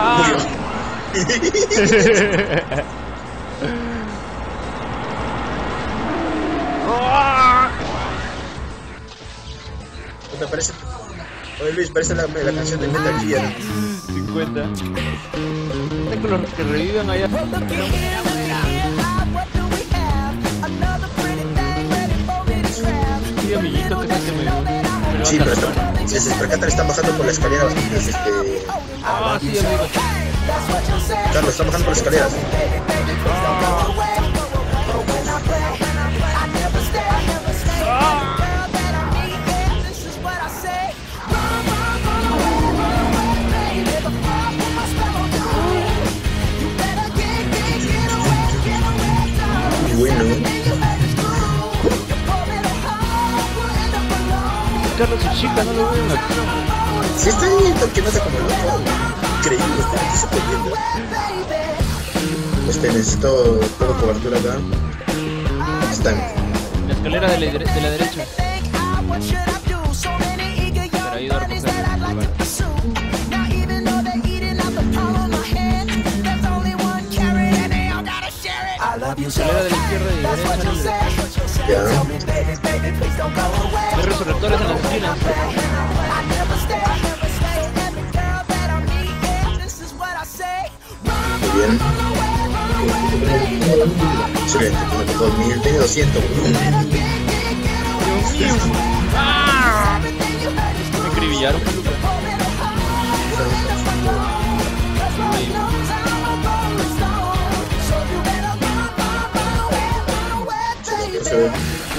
Murió. Puta, parece... Oye Luis, parece la canción de Metal Gear. 50. Con los que revivan allá. Sí, amiguitos, que se me... Sí, pero si se percatan, están bajando por la escalera bastantes, Ah, sí, amigo. Carlos, están bajando por las escaleras. Bueno. Carlos y chica, no lo veo en la acción. Sí está ahí, porque no sé cómo loco. Increíble, está súper bien. Necesito toda cobertura acá. Están. La escalera de la derecha. Para ayudar a recoger el lugar. Escalera de la izquierda y derecha. Ya. Hay resurrectores en las esquinas. Muy bien. Excelente, me tocó 1200. Dios mío. ¡Ah! Me acribillaron, Lucas. Se ve.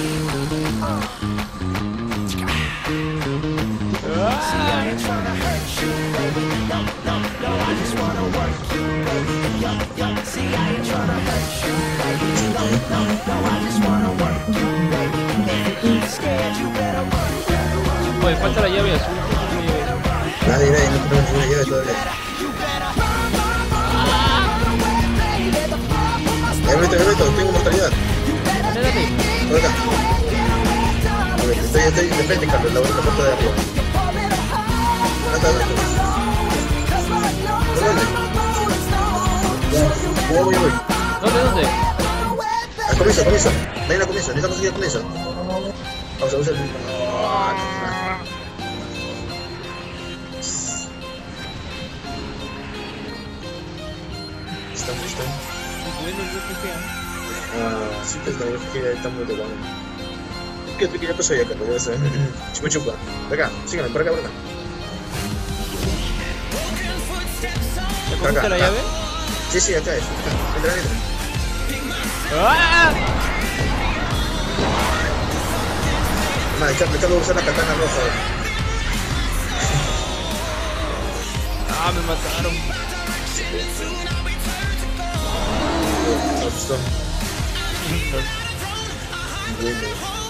Oye, falta la llave azul. Nadie, no tenemos ninguna llave todavía. Meto, tengo mortalidad. Dale. Por acá. Estoy de frente, Carlos, la puerta de arriba. ¿Por dónde? Voy. ¿Dónde? Al comienzo. Ven al comienzo, necesitamos ir al comienzo. Vamos a usar el... ¿Está? Sí, pues la verdad es que está muy tocado. ¿Qué pasó ya, Carlos? Chupa. Por acá, síganme, por acá. ¿Te cogiste la llave? Sí, acá es. Entra. ¡Ah! Madre, Carlos va a usar la katana roja. Ah, me mataron. Me gustó. Bueno.